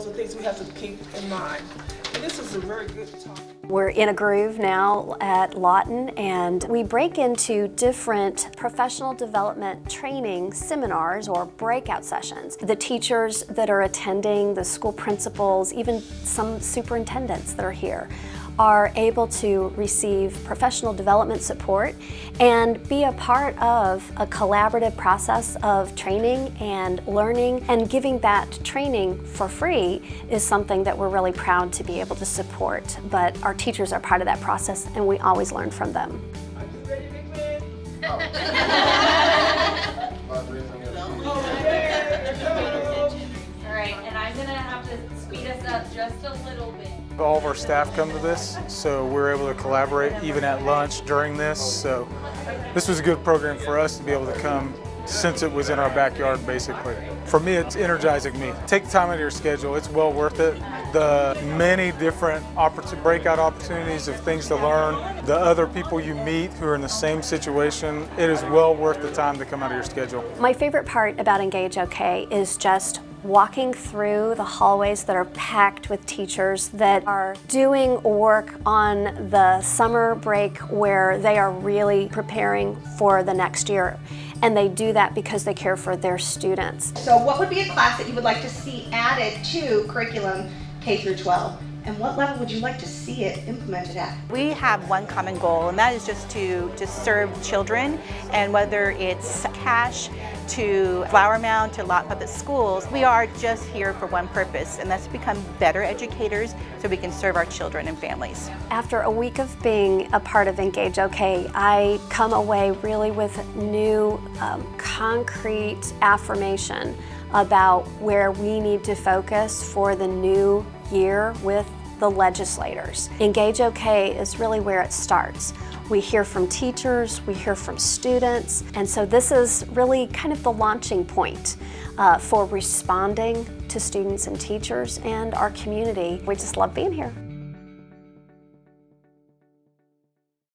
those are things we have to keep in mind. And this is a very good talk. We're in a groove now at Lawton, and we break into different professional development training seminars or breakout sessions. The teachers that are attending, the school principals, even some superintendents that are here, are able to receive professional development support and be a part of a collaborative process of training and learning, and giving that training for free is something that we're really proud to be able to support. But our teachers are part of that process, and we always learn from them. Are you ready, Big Man? Oh. All right, and I'm gonna have to speed us up just a little bit. All of our staff come to this, so we're able to collaborate even at lunch during this. So this was a good program for us to be able to come, since it was in our backyard basically. For me, it's energizing me. Take time out of your schedule, it's well worth it. The many different breakout opportunities of things to learn, the other people you meet who are in the same situation, it is well worth the time to come out of your schedule. My favorite part about Engage OK is just walking through the hallways that are packed with teachers that are doing work on the summer break where they are really preparing for the next year. And they do that because they care for their students. So what would be a class that you would like to see added to curriculum K through 12? And what level would you like to see it implemented at? We have one common goal, and that is just to serve children, and whether it's cash to Flower Mound to Lawton Public Schools, we are just here for one purpose, and that's to become better educators so we can serve our children and families. After a week of being a part of Engage OK, I come away really with new concrete affirmation about where we need to focus for the new year with the legislators. Engage OK is really where it starts. We hear from teachers, we hear from students, and so this is really kind of the launching point for responding to students and teachers and our community. We just love being here.